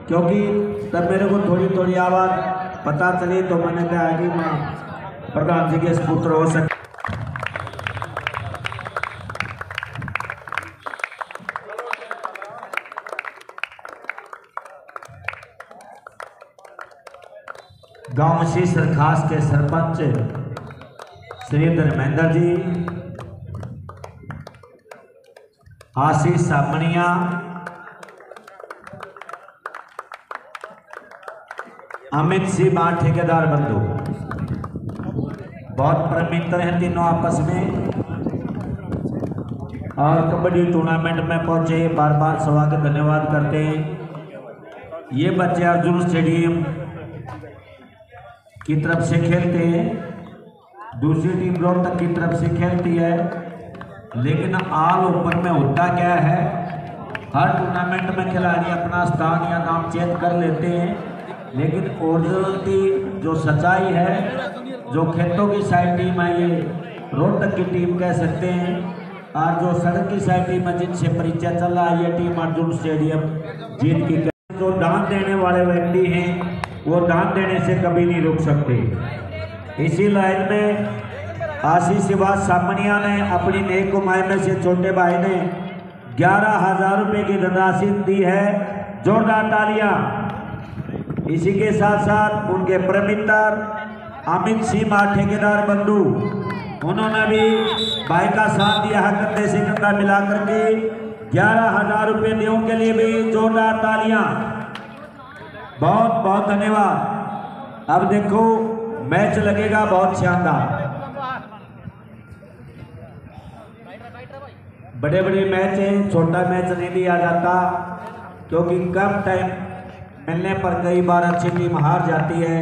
क्योंकि तब मेरे को थोड़ी थोड़ी आवाज़ पता चली तो मैंने कहा कि मैं प्रधान जी के पुत्र हो सके। गांव मछली सरखास के सरपंच श्री धर्मेंद्र जी, आशीष सामनिया, अमित सिंह मार ठेकेदार बंधु, बहुत परम मित्र हैं तीनों आपस में और कबड्डी टूर्नामेंट में पहुंचे, बार बार स्वागत धन्यवाद करते हैं। ये बच्चे अर्जुन स्टेडियम की तरफ से खेलते हैं, दूसरी टीम रोहतक की तरफ से खेलती है, लेकिन ऑल ओपन में होता क्या है, हर टूर्नामेंट में खिलाड़ी अपना स्थान या नाम चेंज कर लेते हैं, लेकिन ओरिजिनलिटी जो सच्चाई है, जो खेतों की साइड टीम है ये रोहतक की टीम कह सकते हैं, और जो सड़क की साइड टीम है जिनसे परिचय चल रहा है ये टीम अर्जुन स्टेडियम जीत की। जो दान देने वाले व्यक्ति हैं वो दान देने से कभी नहीं रुक सकते। इसी लाइन में आशीष शिवाज सामनिया ने अपनी नेक कमाई में से छोटे भाई ने 11,000 रुपये की धनराशि दी है, जोरदार तालियां। इसी के साथ साथ उनके प्रमित्र अमित सिंह मार ठेकेदार बंधु, उन्होंने भी भाई का साथ दिया है, कंधे से कंधा मिला करके 11,000 रुपये दियों के लिए भी जोरदार तालियां। बहुत बहुत धन्यवाद। अब देखो मैच लगेगा बहुत शानदार, बड़े बड़े मैच हैं, छोटा मैच नहीं लिया जाता क्योंकि कम टाइम मिलने पर कई बार अच्छी टीम हार जाती है।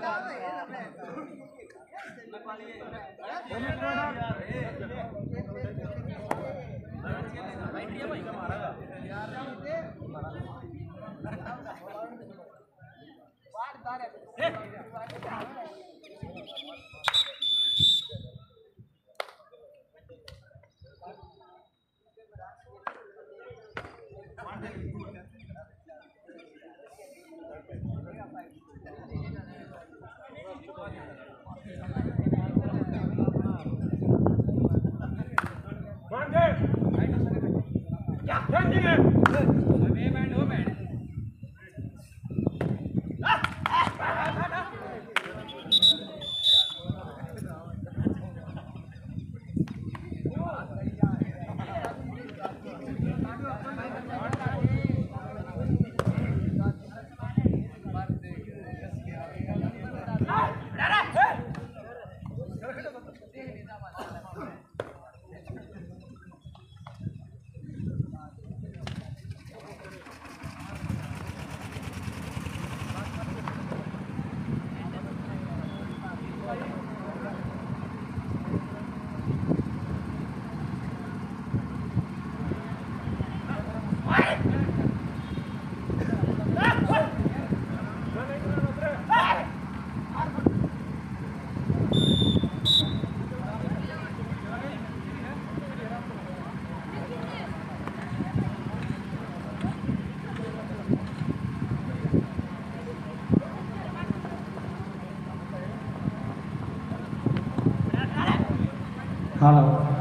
हेलो,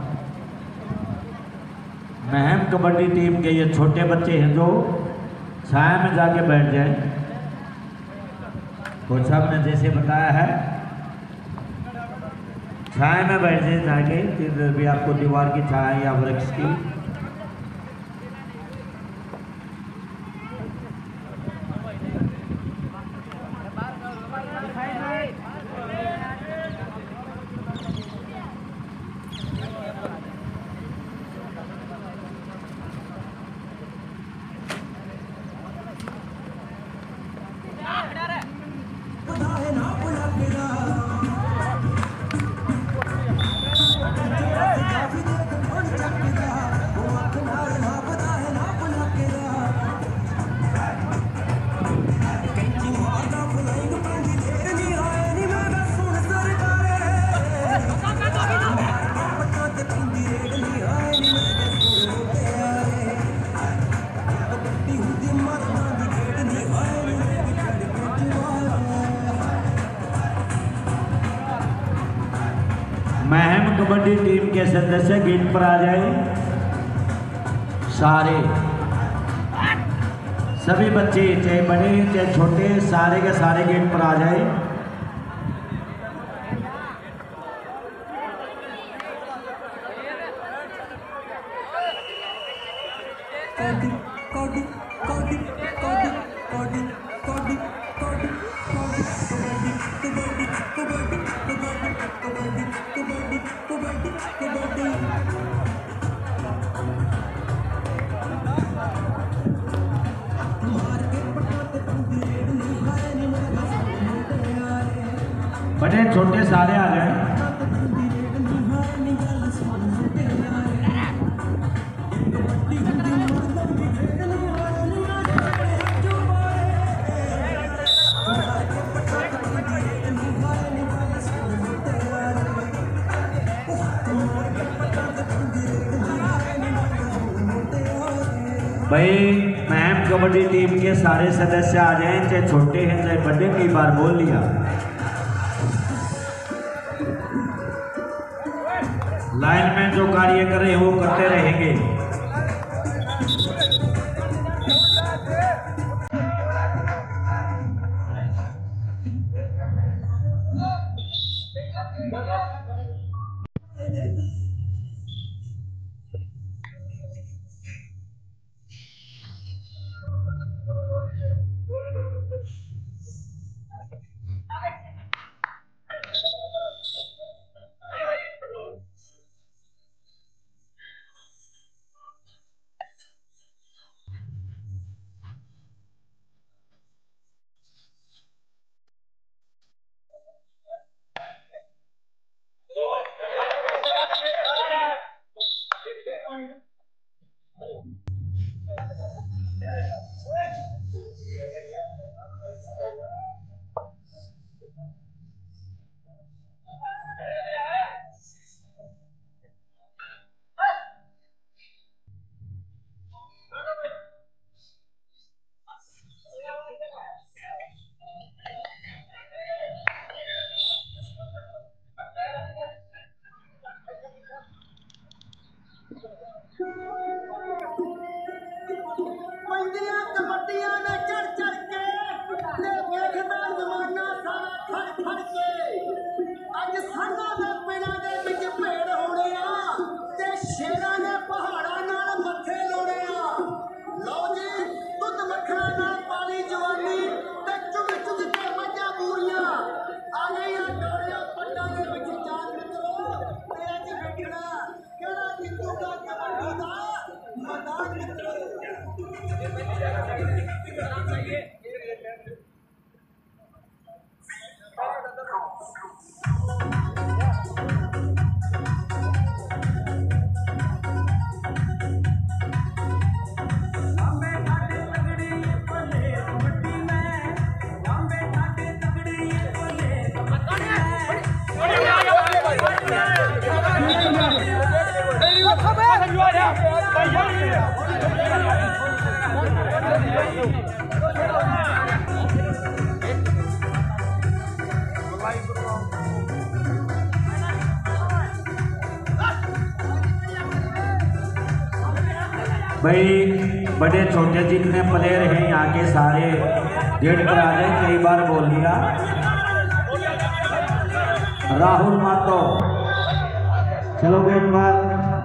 महम कबड्डी टीम के ये छोटे बच्चे हैं जो छाया में जाके बैठ जाएं। कोच साहब ने जैसे बताया है छाया में बैठ जाए जाके, फिर भी आपको दीवार की छाया या वृक्ष की। महम कबड्डी टीम के सदस्य गेट पर आ जाए। सारे सभी बच्चे चाहे बड़े चाहे छोटे सारे के सारे गेट पर आ जाए। बड़े छोटे सारे आ गए। भाई महम कबड्डी टीम के सारे सदस्य आ जाएं, चाहे छोटे हैं चाहे बड़े। कई बार बोल लिया, लाइन में जो कार्य कर रहे हैं वो करते रहेंगे। भाई बड़े छोटे जितने प्लेयर हैं यहाँ के सारे गेट पर आ जाए, कई बार बोल दिया। राहुल मातो चलो गेट पर।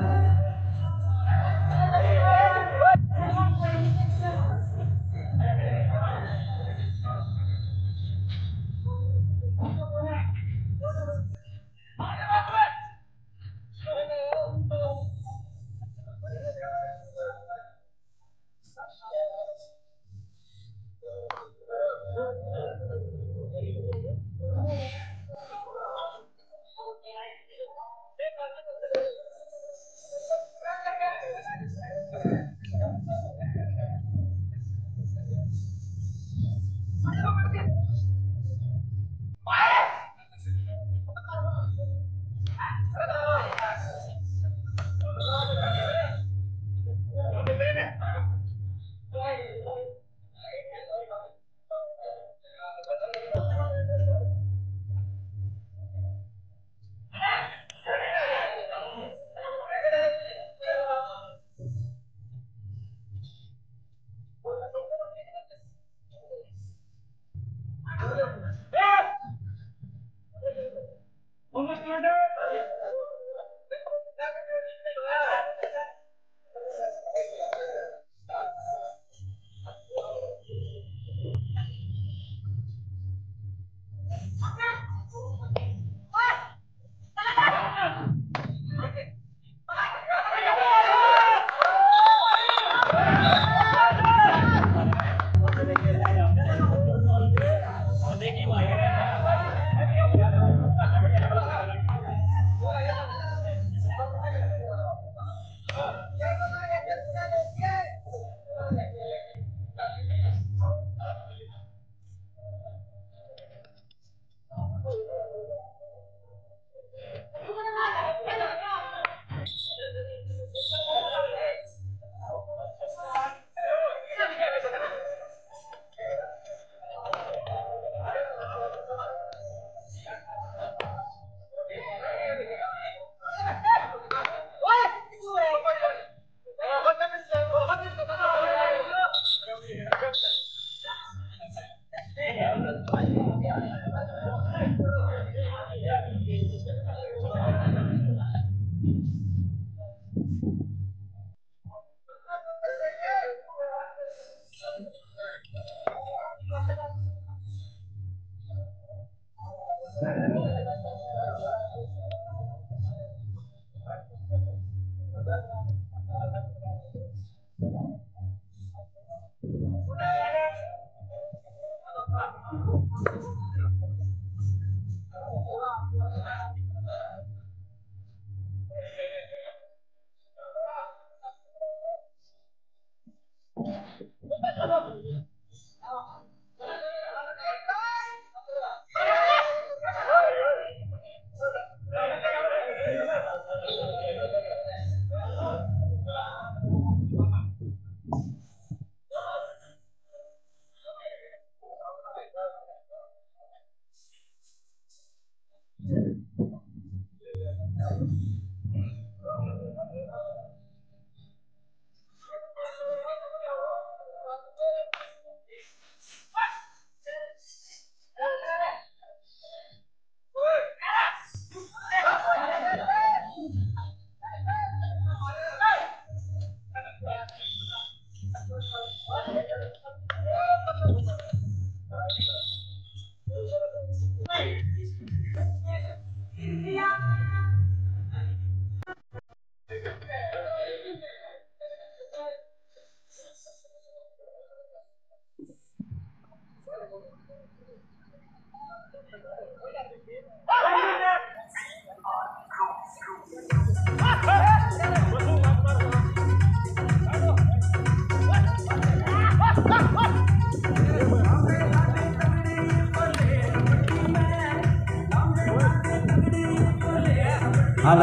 हेलो,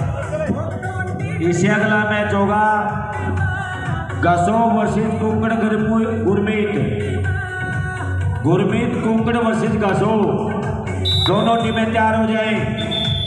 इससे अगला मैच होगा गसो वर्सेस कुंकड़ गुरमीत, गुरमीत कुंकड़ वर्सेस गसो। दोनों टीमें तैयार हो जाएं।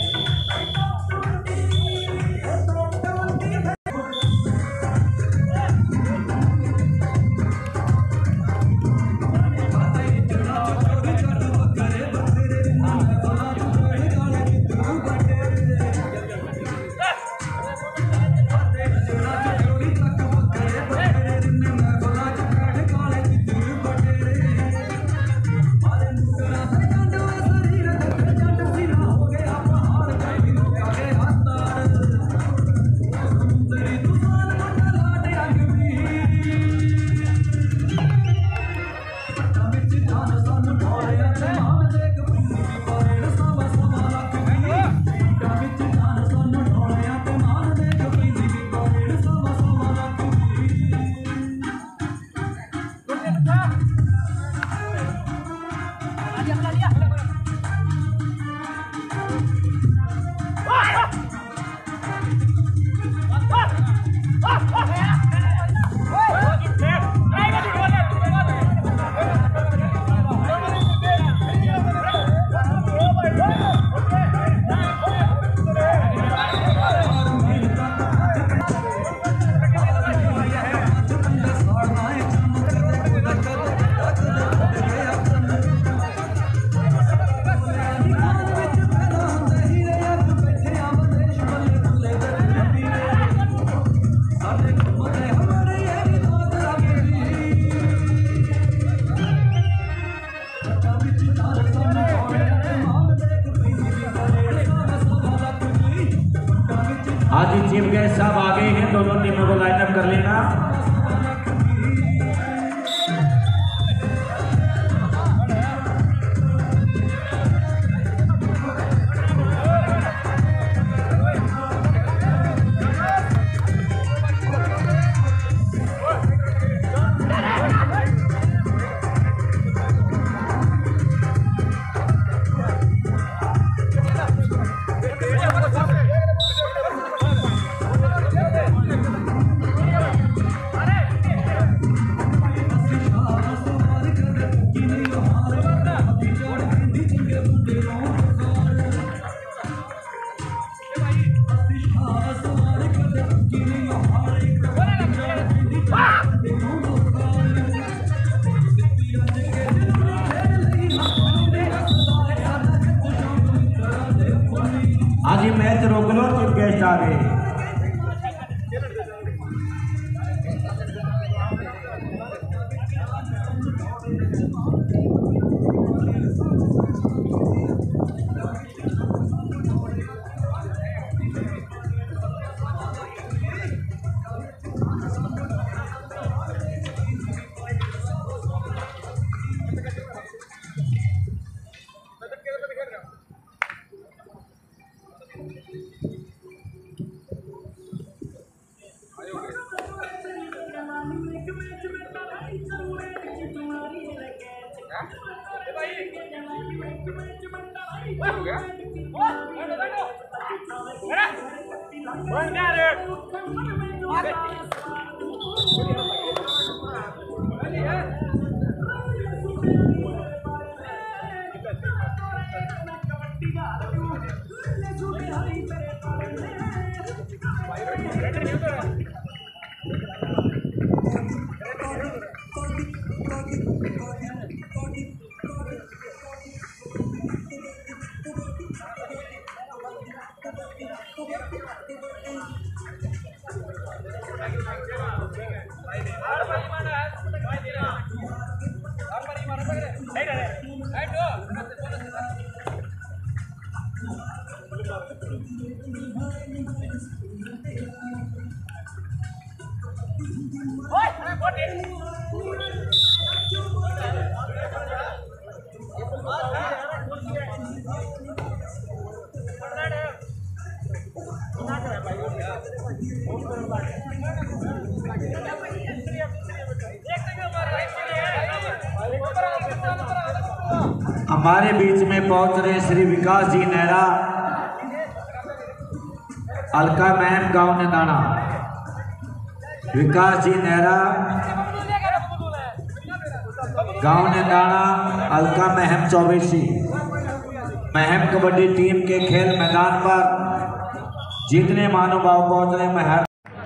आज चीफ गेस्ट साहब आ गए हैं, दोनों टीमों को लाइनअप कर लेना। आज ये मैच रोक लो, चीफ गेस्ट आ गए। हमारे बीच में पहुंच रहे श्री विकास जी नेहरा, अलका महम गांव नंदाना। विकास जी नेहरा गांव नंदाना, अलका महम चौबेसी। महम कबड्डी टीम के खेल मैदान पर जितने महानुभाव पहुंच रहे महम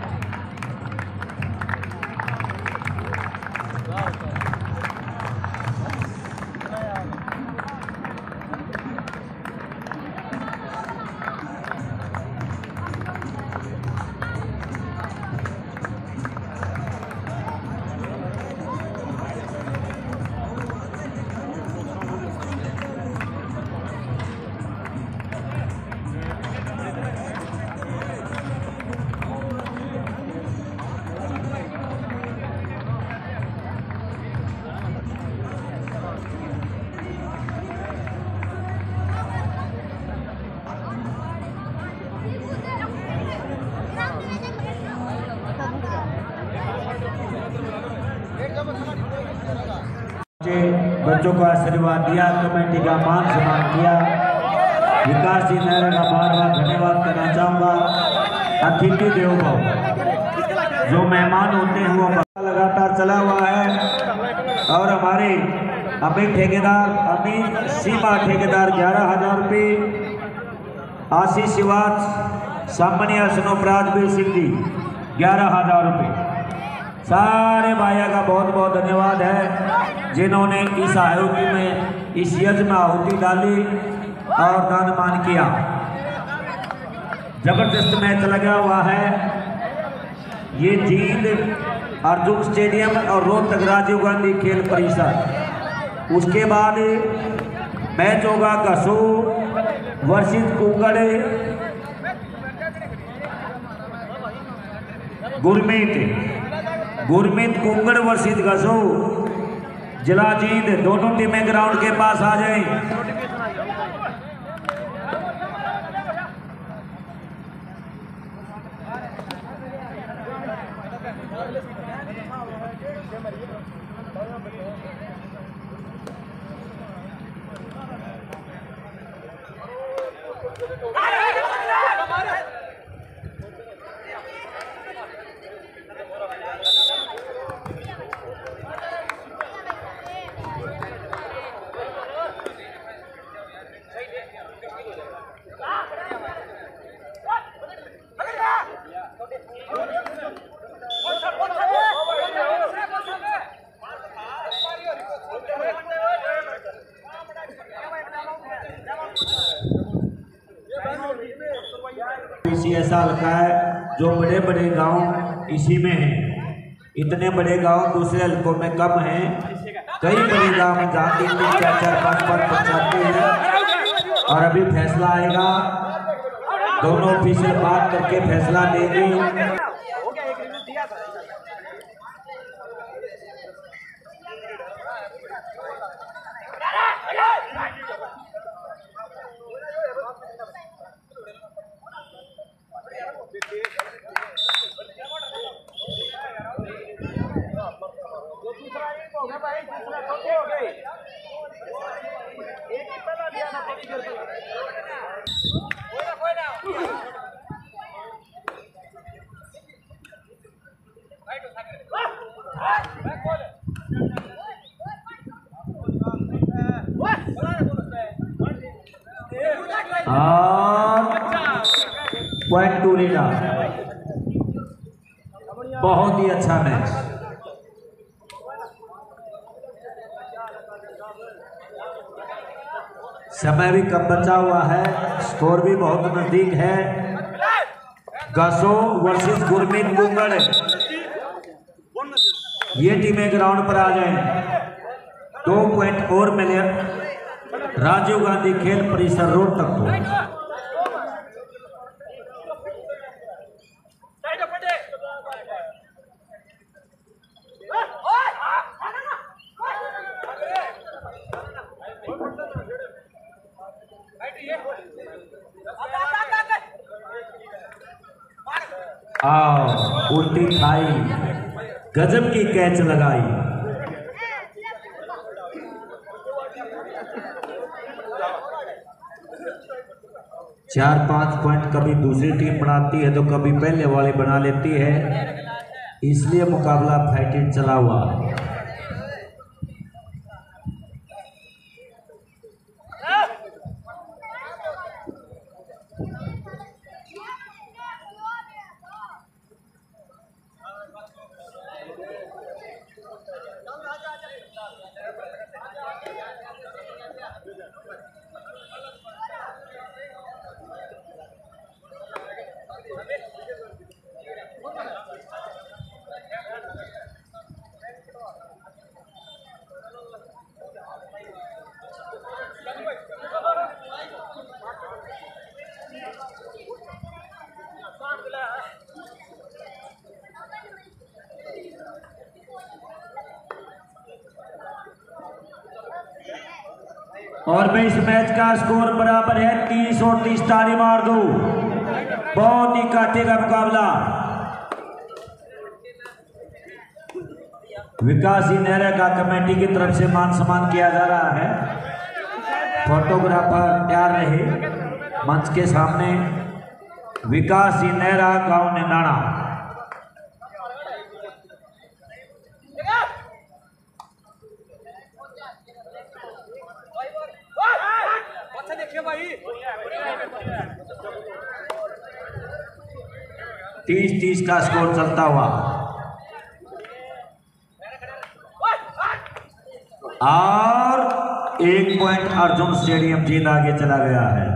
बच्चों को आशीर्वाद दिया, कमेटी का मान सम्मान किया। विकास जी नहरे का बार बार धन्यवाद करना चाहूँगा। अतिथि देवो भव, जो मेहमान होते हैं वो लगातार चला हुआ है। और हमारे अमित ठेकेदार, अमित सीमा ठेकेदार 11,000 रुपये, आशीष शिवाज सामान्य सनोपराजवीर सिंह जी 11,000 रुपये। सारे भाइयों का बहुत बहुत धन्यवाद है जिन्होंने इस आहुति में, इस यज्ञ में आहुति डाली और दान मान किया। जबरदस्त मैच लगा हुआ है। ये जींद अर्जुन स्टेडियम और रोहतक राजीव गांधी खेल परिसर। उसके बाद मैच होगा गसू वर्सेस कुंगड़ गुरमीत कुंगड़ वर्सेस गसू जिला जींद। दोनों टीमें ग्राउंड के पास आ जाएं। इसी ऐसा हल्का है जो बड़े बड़े गांव इसी में हैं। इतने बड़े गांव दूसरे हल्कों में कम हैं। कई बड़े गांव में जहाँ 3-3, 4-4, 5-5 पहुँचाते हैं। और अभी फैसला आएगा, दोनों ऑफिसर बात करके फैसला देंगे। पॉइंट टू लीडा, बहुत ही अच्छा मैच। समय भी कम बचा हुआ है, स्कोर भी बहुत नजदीक है। गसो वर्सेस गुरमीत कुंगड़, ये टीमें ग्राउंड पर आ जाएं। 2 पॉइंट और मिले राजीव गांधी खेल परिसर रोड तक को। उल्टी खाई, गजब की कैच लगाई। चार 5 पॉइंट कभी दूसरी टीम बनाती है तो कभी पहले वाली बना लेती है, इसलिए मुकाबला फाइटिंग चला हुआ है। और मैं इस मैच का स्कोर बराबर है 30 और 30। ताली मार दो, बहुत ही कांटे का मुकाबला। विकास जी नेहरा का कमेटी की तरफ से मान सम्मान किया जा रहा है। फोटोग्राफर तैयार रहे मंच के सामने। विकास जी नेहरा, गांव निंदाना। तीस 30 का स्कोर चलता हुआ और 1 पॉइंट अर्जुन स्टेडियम जीत आगे चला गया है।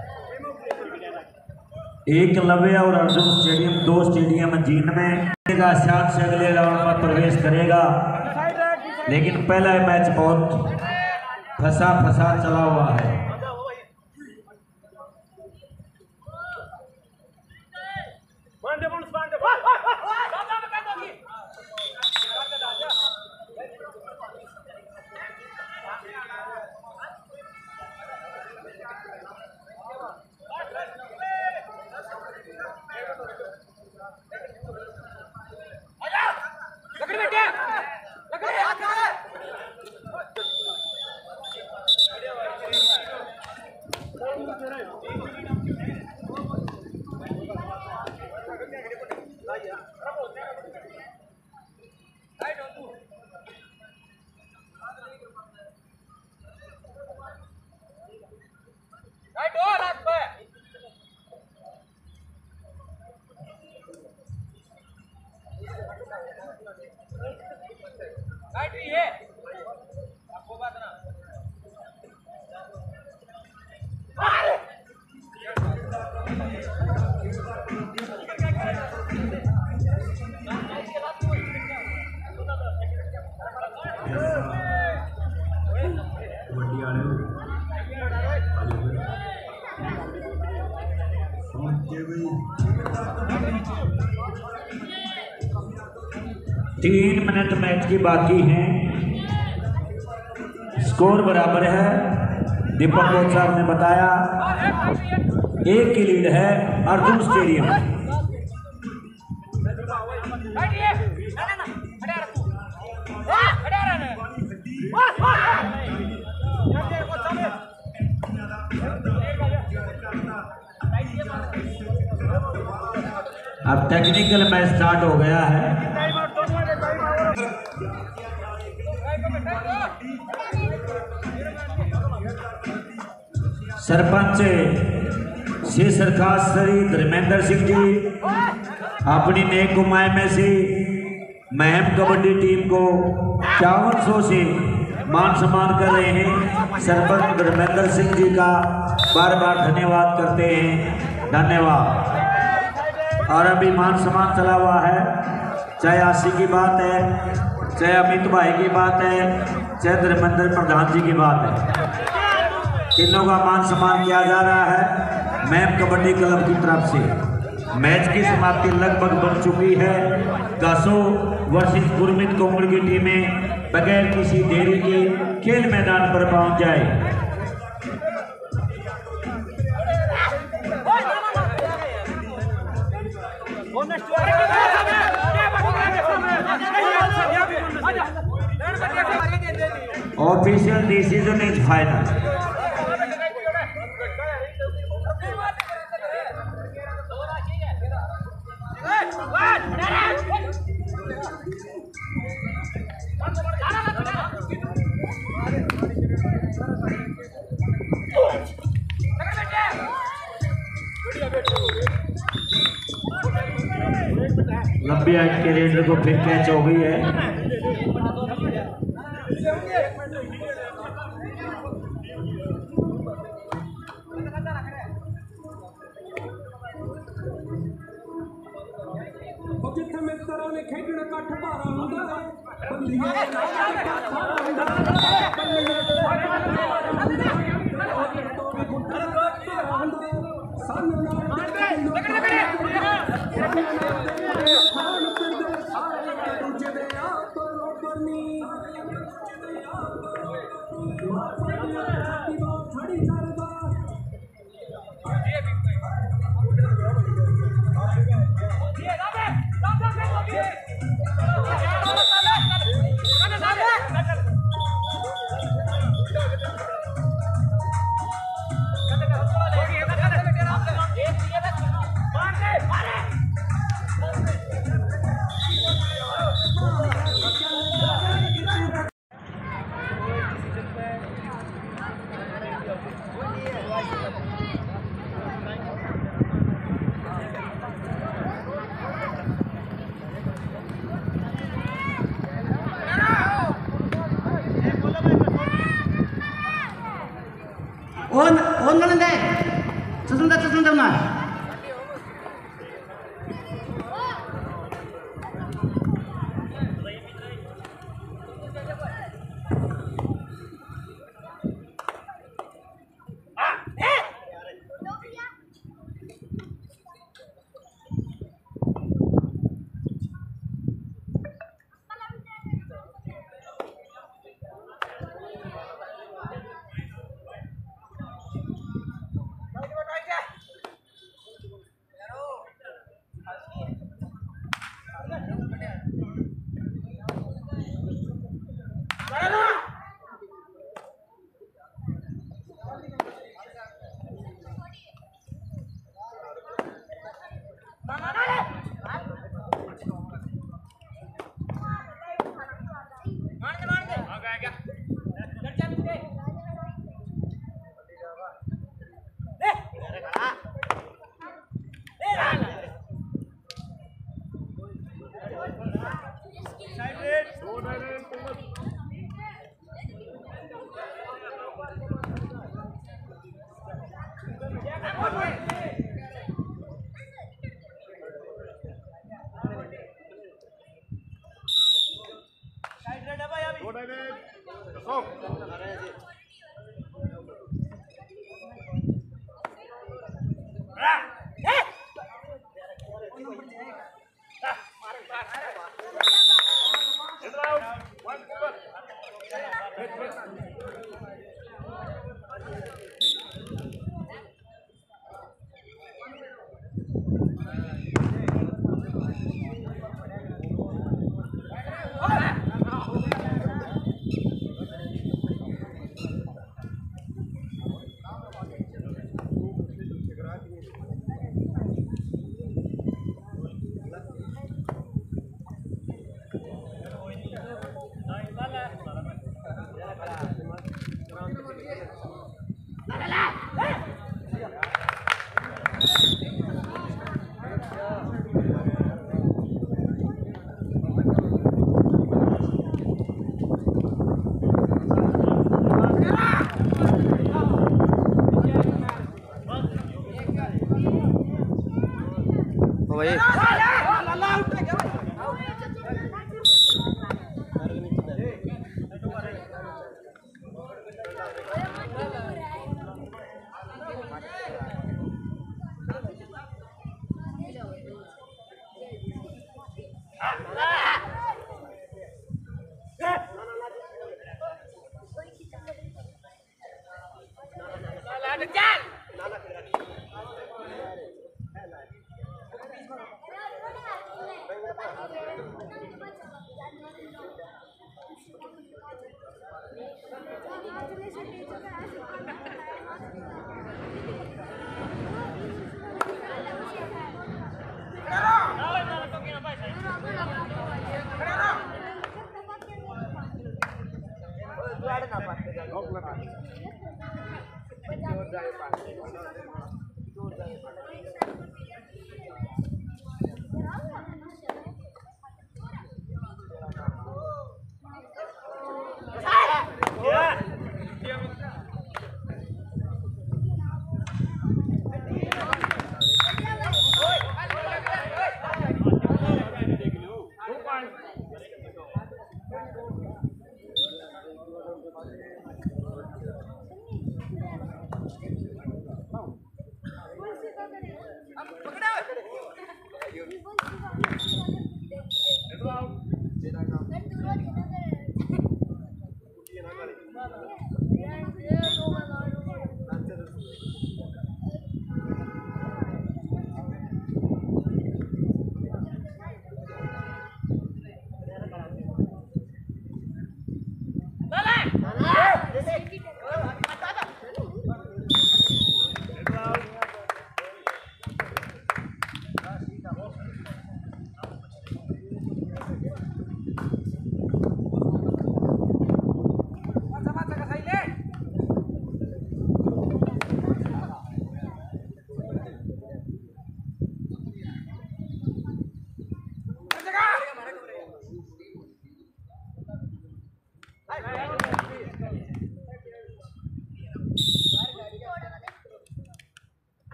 एकलव्य और अर्जुन स्टेडियम 2 स्टेडियम जीत में शान से अगले राउंड में प्रवेश करेगा, लेकिन पहला मैच बहुत फंसा चला हुआ है। तीन मिनट मैच की बाकी हैं, स्कोर बराबर है। दीपक कोच साहब ने बताया 1 की लीड है अर्जुन स्टेडियम। अब टेक्निकल मैच स्टार्ट हो गया है। सरपंच श्री सरखास श्री धर्मेंद्र सिंह जी अपनी नेक कमाई में से महम कबड्डी टीम को 5400 से मान सम्मान कर रहे हैं। सरपंच धर्मेंद्र सिंह जी का बार बार धन्यवाद करते हैं, धन्यवाद। और अभी मान सम्मान चला हुआ है, चाहे आशी की बात है, चाहे अमित भाई की बात है, चाहे धर्मेंद्र प्रधान जी की बात है, तीनों का मान सम्मान किया जा रहा है मैम कबड्डी क्लब की तरफ से। मैच की समाप्ति लगभग बन चुकी है। गासो वर्सेस गुरमीत कोमल की टीमें बगैर किसी देरी के खेल मैदान पर पहुंच जाए। Official decision is final. लंबी हाइट के रेडर को फिर कैच हो गई है। 원 가는데 저승다 나.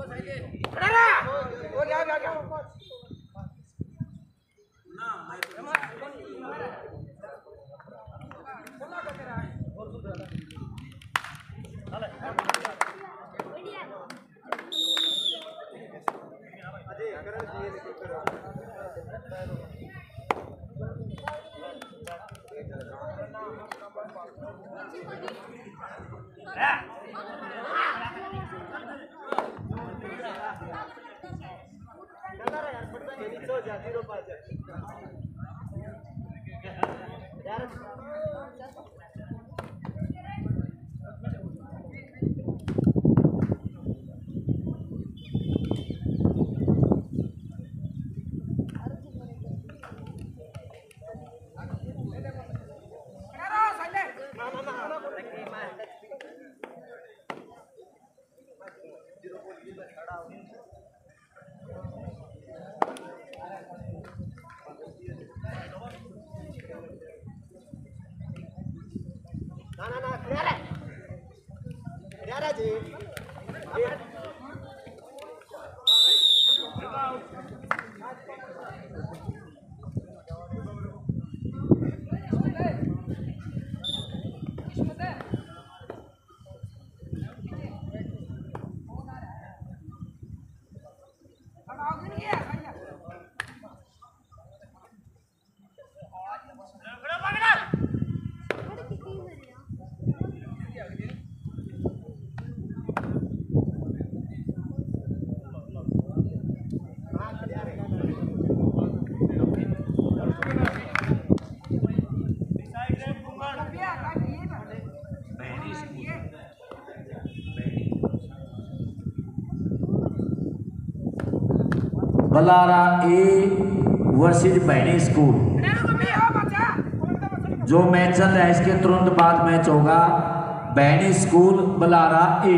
Balara A versus Bhaini school. जो मैच चल रहा है इसके तुरंत बाद मैच होगा भैनी स्कूल बलारा ए।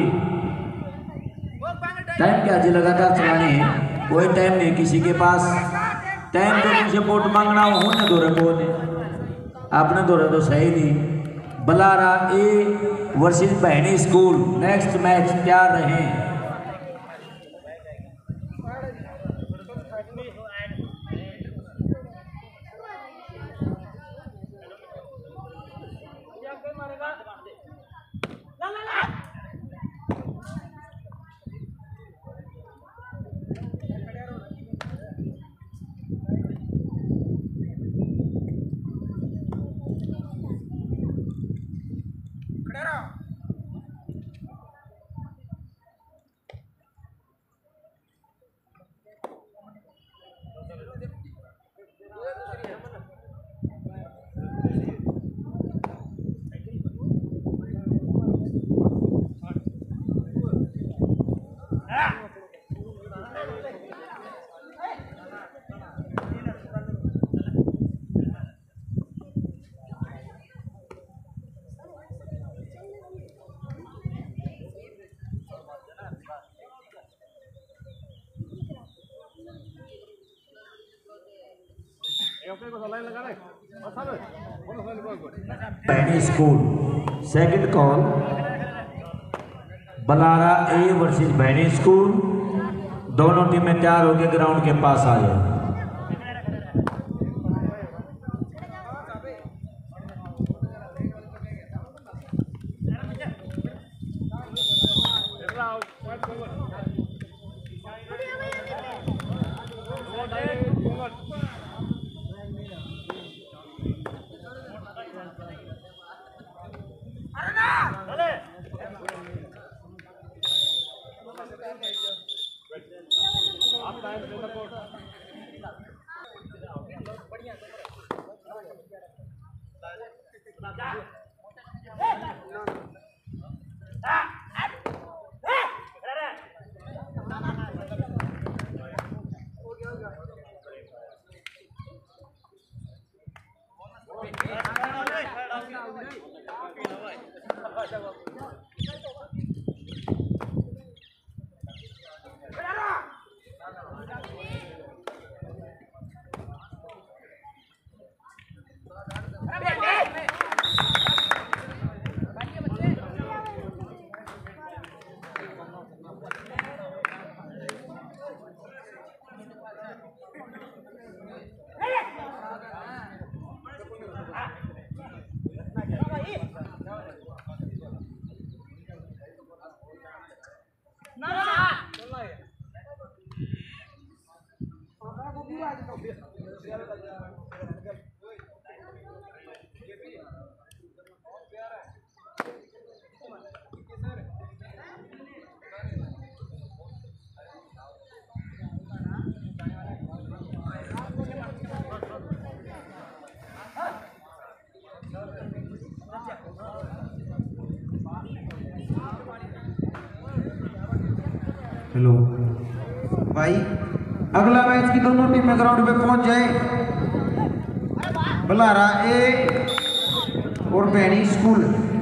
टाइम क्या जी लगातार चलाने हैं, कोई टाइम नहीं किसी के पास। टाइम तो तुमसे वोट मांगना हो न दो रहे ने आपने दो रहे तो सही नहीं। Balara A versus Bhaini school next match तैयार रहें। Bhaini school second call Balara A versus Bhaini school. दोनों टीमें तैयार होकर ग्राउंड के पास आ जाए। हेलो भाई अगला मैच की दोनों टीमें ग्राउंड पे पहुंच जाए। बलारा ए और बैनी स्कूल।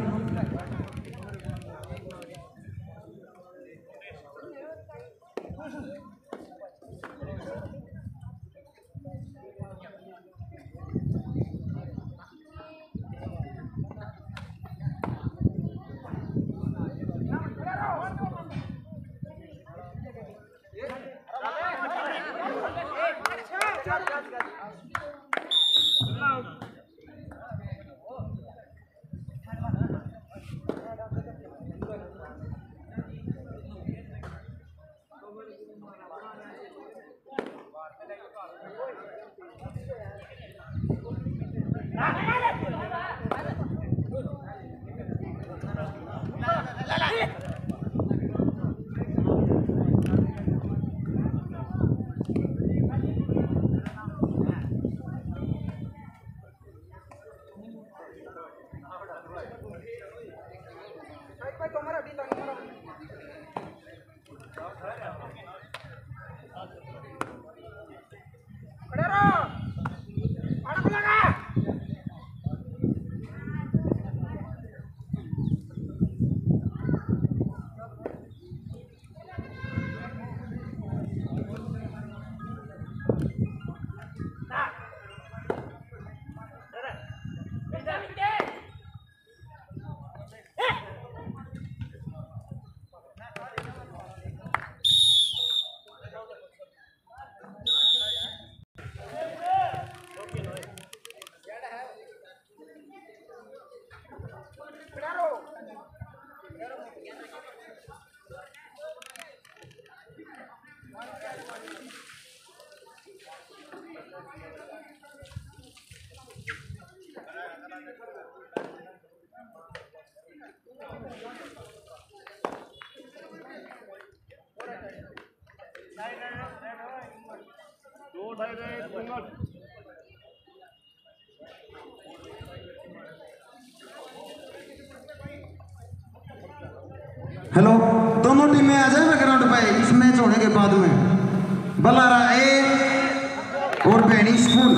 हेलो दोनों टीमें आ जाए ग्राउंड पे इस मैच होने के बाद में। बलारा ए और बैनी स्कूल।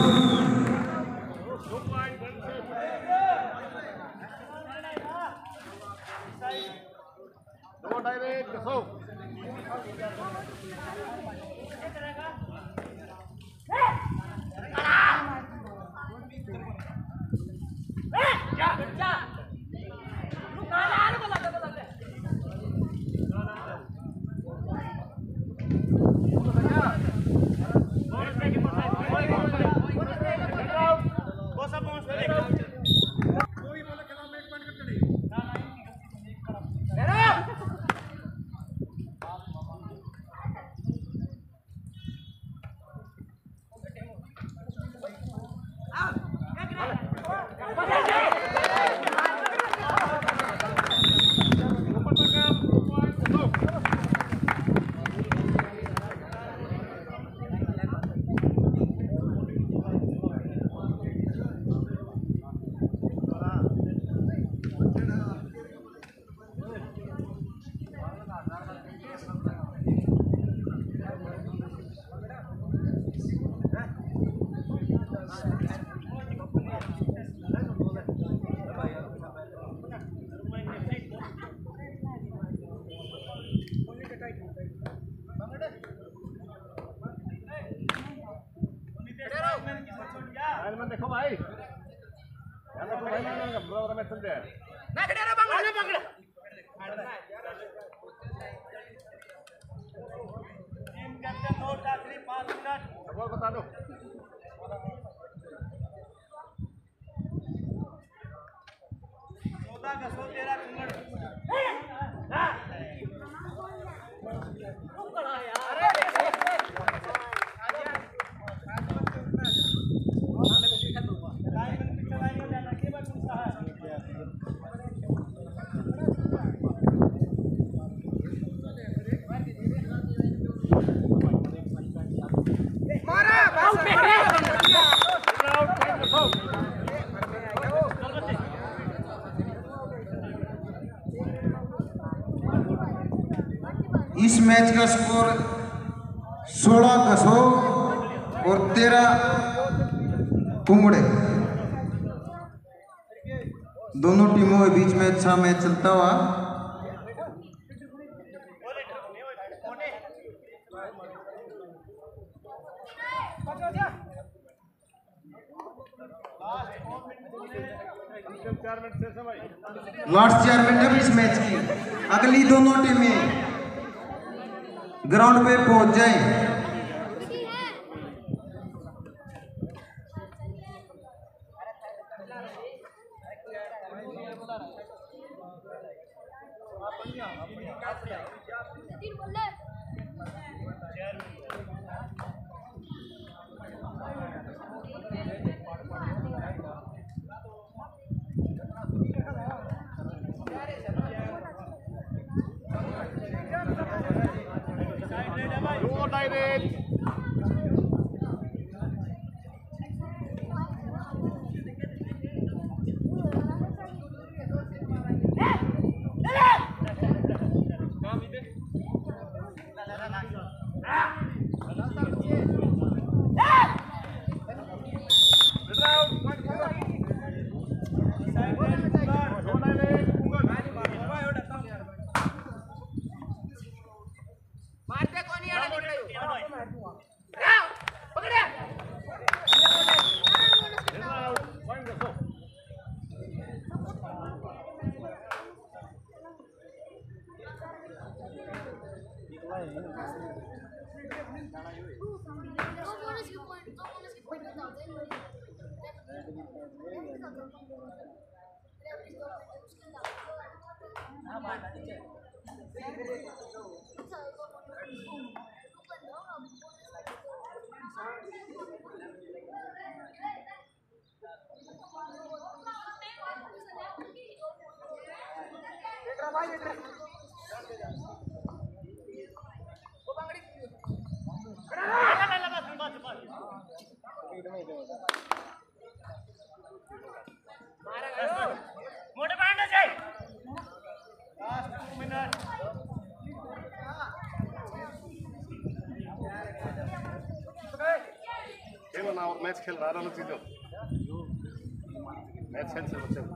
इस मैच का स्कोर 16 घसो और 13 कुंगड़े। दोनों टीमों के बीच में अच्छा मैच चलता हुआ। लास्ट 4 मिनट है इस मैच की। अगली दोनों टीमें ग्राउंड पे पहुंच जाएं। मैच खेल रहा है चीजों मैच खेल से बच्चे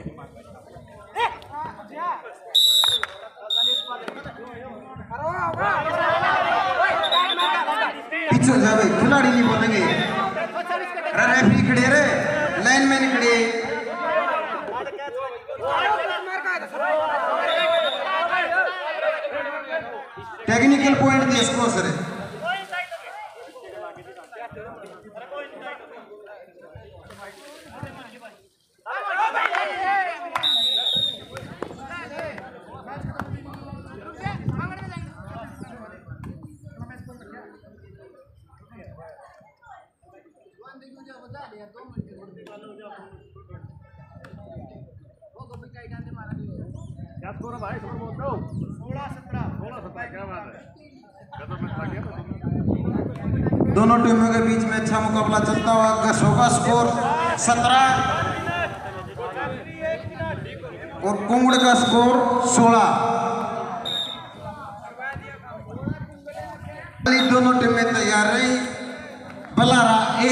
पीछे जावे खिलाड़ी नहीं बोलेंगे। रेफरी खड़े रे लाइनमैन खड़े। टेक्निकल पॉइंट दे इसको सर। दोनों टीमों के बीच में अच्छा मुकाबला चलता हुआ। घसों का स्कोर 17 और कुंगड़ का स्कोर 16। दोनों टीमें तैयार रही। Balara A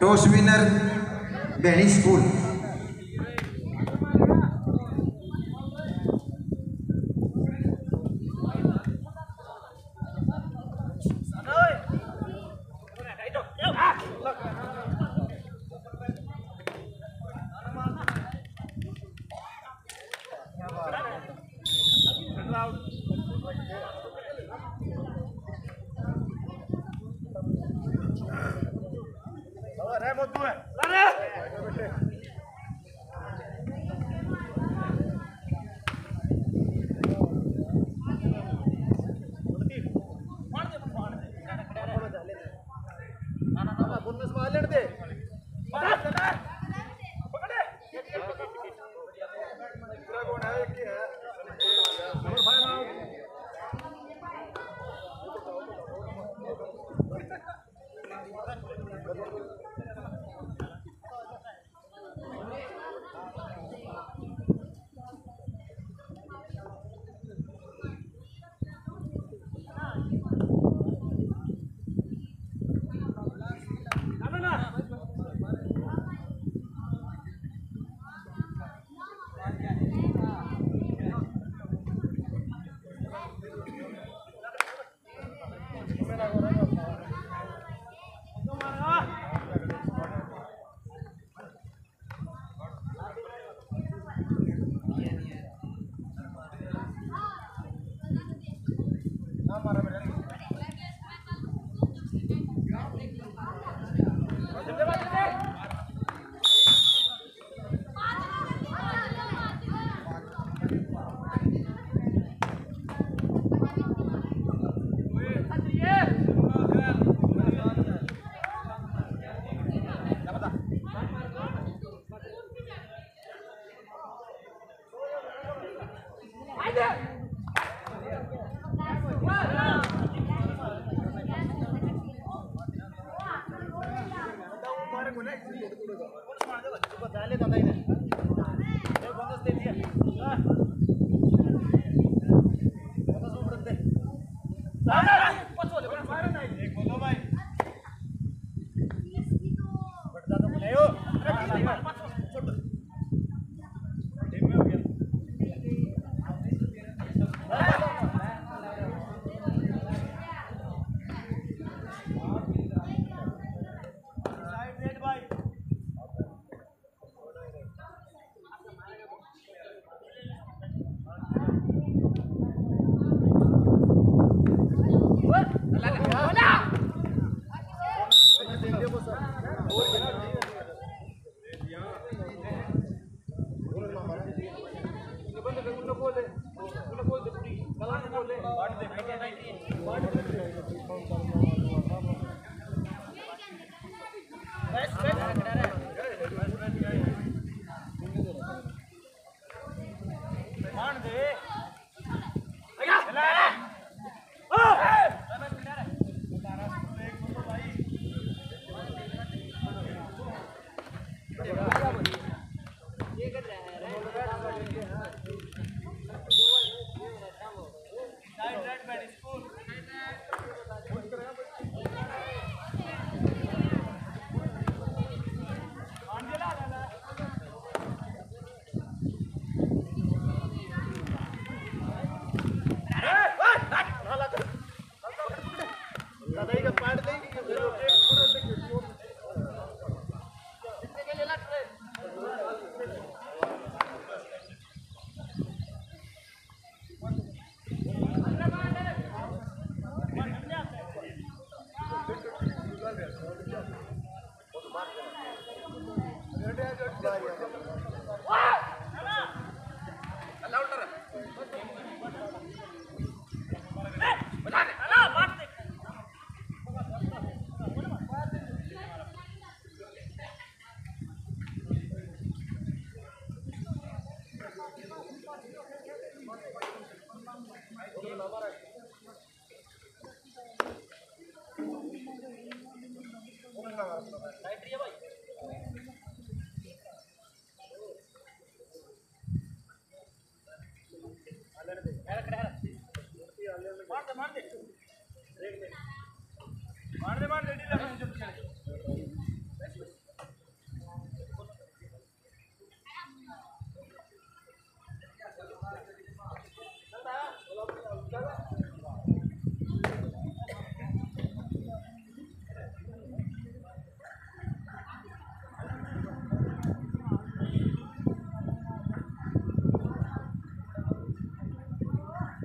toss winner Bhaini school.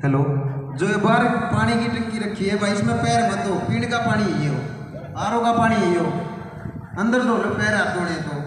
Hello जो ये बाहर पानी की टंकी रखी है भाई, इसमें पैर मत दो, पीने का पानी ये हो, आरओ का पानी ये हो, अंदर धो लो पैर हाथ धोने तो।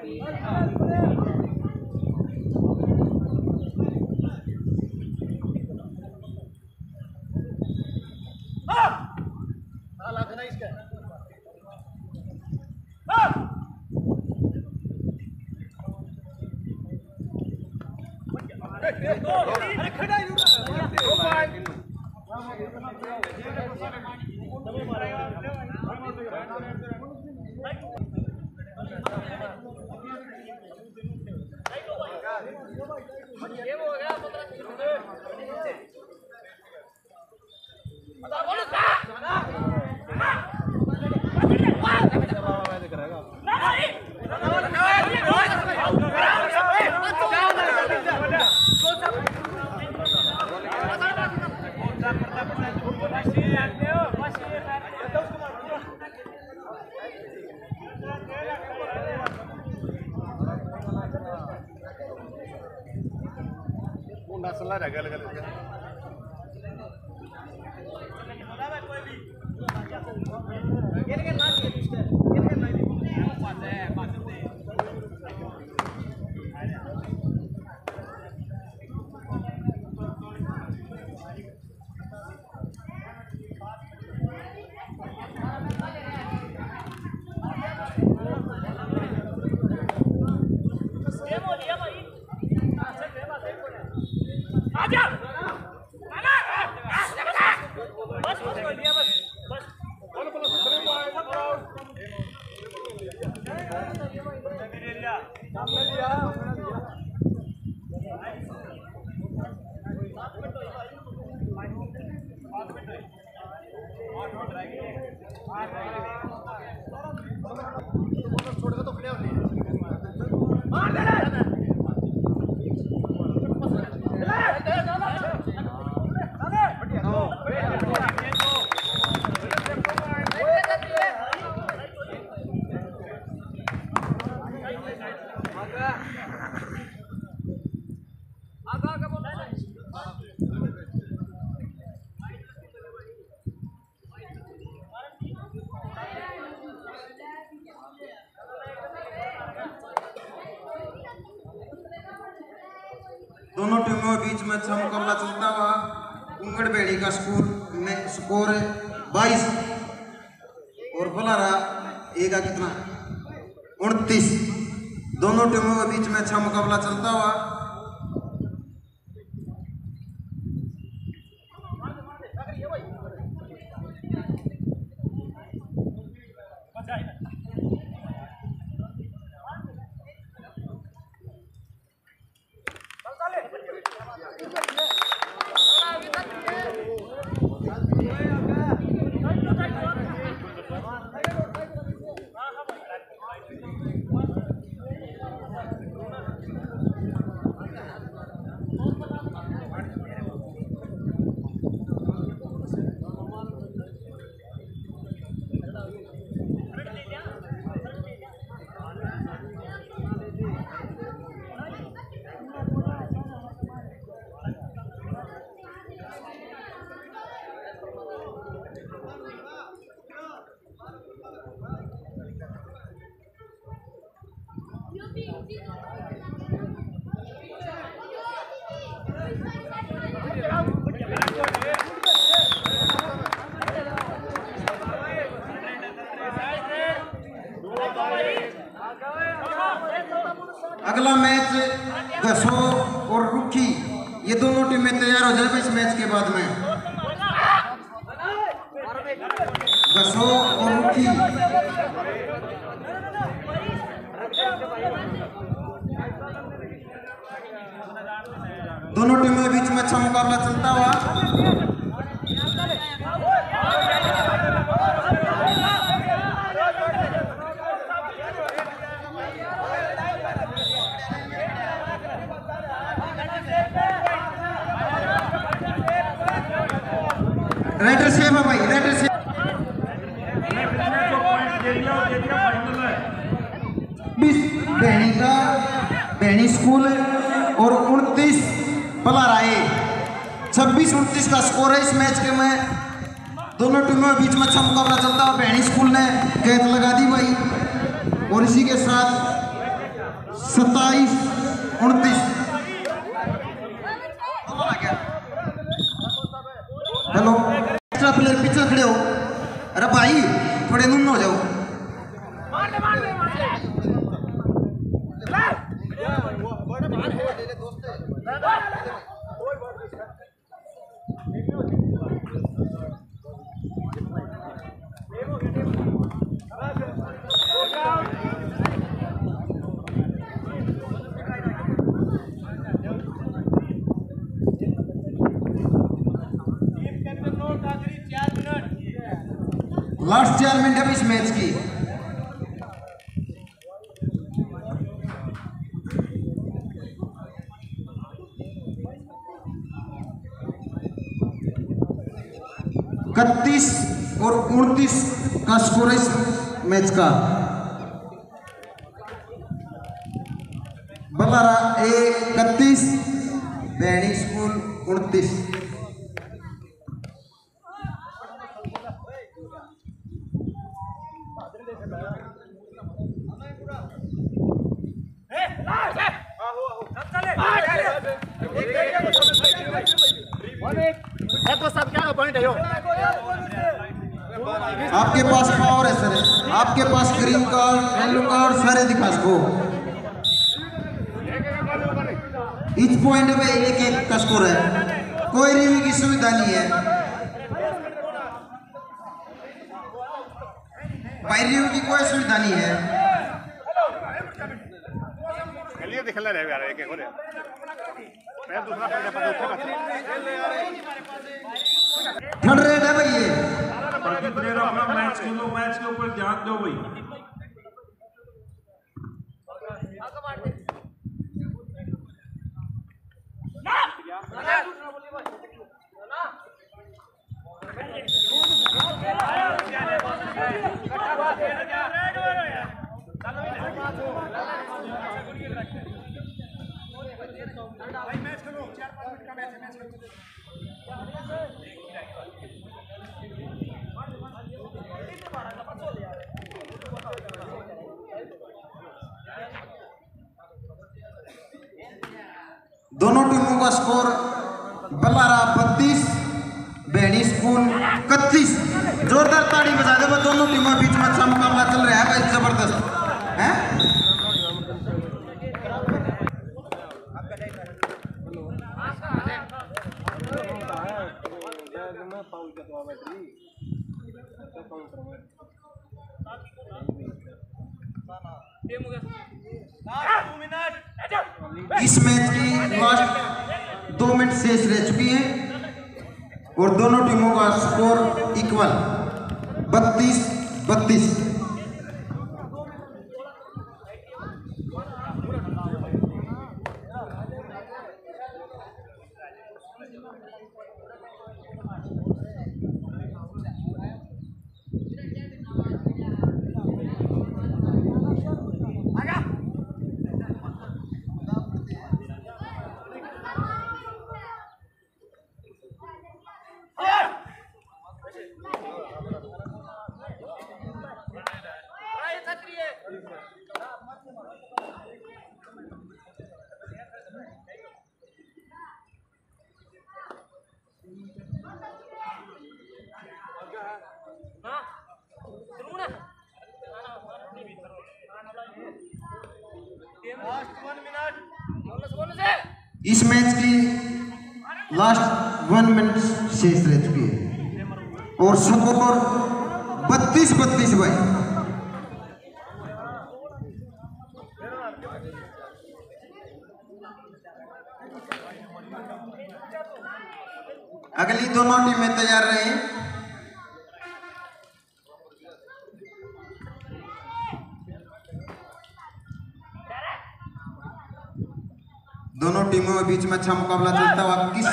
नस्ल रह गया दोनों टीमों के बीच में अच्छा मुकाबला चलता हुआ उंगड़ बेड़ी का स्कोर 22 और फलारा ए का कितना 29। दोनों टीमों के बीच में अच्छा मुकाबला चलता हुआ अगला मैच गसो और रुखी, ये दोनों टीमें तैयार हो जाए इस मैच के बाद में। गसो और रुखी दोनों टीमों के बीच में अच्छा मुकाबला चलता हुआ रेडर सेफ है भाई, रेडर सेफ। बेनी स्कूल और 29 पलाराए 26-29 का स्कोर है इस मैच के में। दोनों टीमों के बीच में अच्छा मुकाबला चलता है। बेनी स्कूल ने कैद लगा दी भाई और इसी के साथ 27-29। हेलो, एक्स्ट्रा प्लेयर पीछे खड़े हो। अरे भाई थोड़े नुन हो जाओ। लास्ट 4 मिनट अब इस मैच की। इकतीस और 29 का स्कोर है इस मैच का। बल्लारा 31, बैणी स्कूल 29। आपके पास पावर है सर, आपके पास ग्रीन कार्ड, येलो कार्ड सारे दिखा सको। इच पॉइंट में 1-1 का स्कोर है, कोई रिव्यू की सुविधा नहीं है भाई, रिव्यू की कोई सुविधा नहीं है। दिखला रहे यार, एक हो रहा मैं दूसरा पहले पर थर्ड रेड है भाई ये। बाकी प्लेयर अपना मैच खेलो, मैच के ऊपर ध्यान दो भाई। दोनों टीमों का स्कोर बल्लारा 32, बैणी स्कूल 31। जोरदार ताड़ी बजा दे। दोनों टीमों के बीच में अच्छा मुकाबला चल रहा है भाई, जबरदस्त है। इस मैच की लास्ट 2 मिनट शेष रह चुकी हैं और दोनों टीमों का स्कोर इक्वल 32-32। इस मैच की लास्ट 1 मिनट शेष रह चुकी है और स्कोर 32-32 भाई। अगली दोनों टीमें तैयार रही। दोनों टीमों के बीच में अच्छा मुकाबला चलता हुआ किस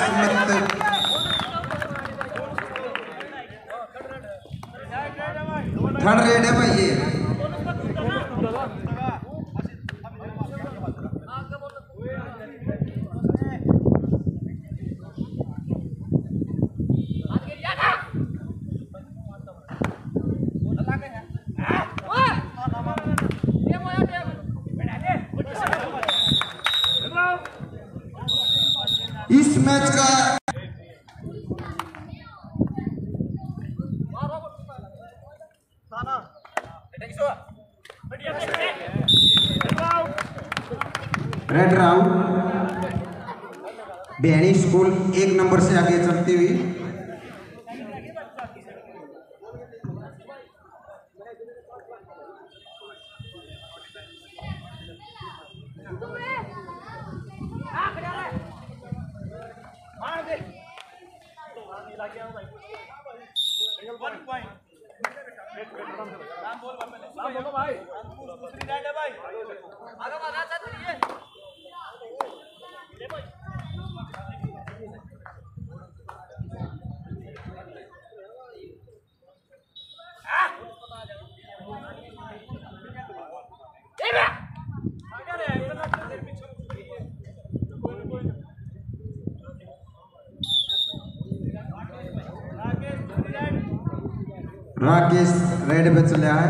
थर्ड रेड है भाई ये। इस मैच का raid round Behni school 1 number से आगे चलती हुई राकेश रेड पे चले आए।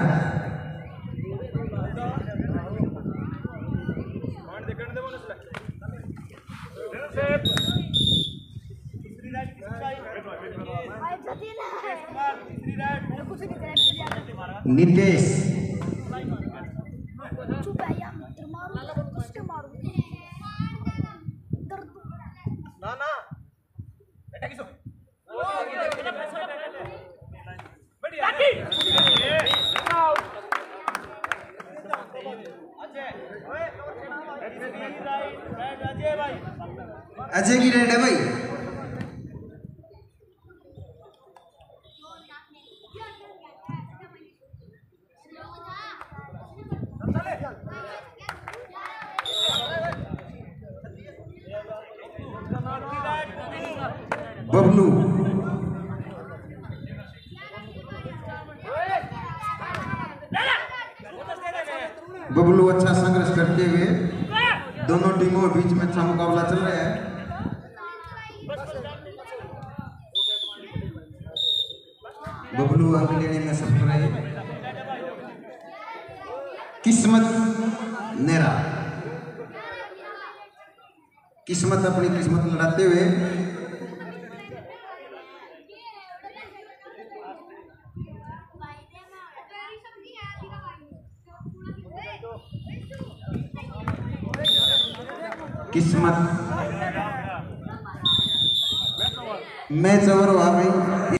नितेश अजय की रेड है भाई। बबलू बबलू अच्छा संघर्ष करते हुए दोनों टीमों के बीच में अच्छा मुकाबला चल रहा है। बबलू अंक लेने में सफल रहे। किस्मत नेरा किस्मत अपनी किस्मत लड़ाते हुए किस्मत मैच ओवर हुआ भाई।